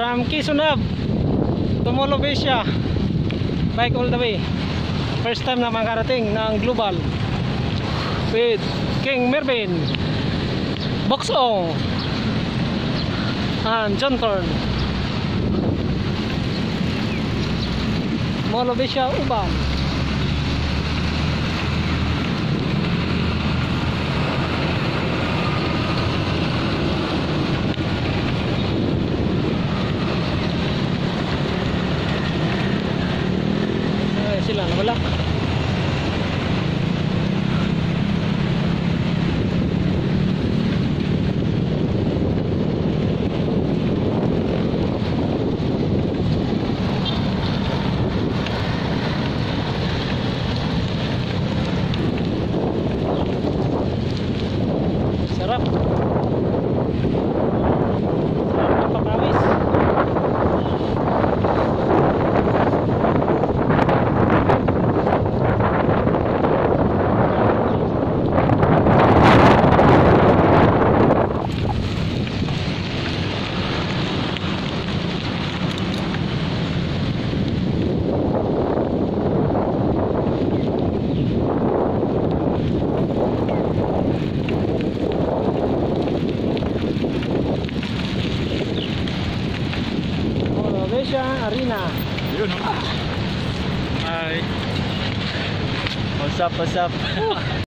from Kisunab to Molobesia, bike all the way. First time na makarating ng global with King Mervin, Boxong and John Thorn. Molobesia, Uban. Sila nawala. Sarap. Sarap ng pakawis. Arena. Yun, no? Hi. What's up, what's up?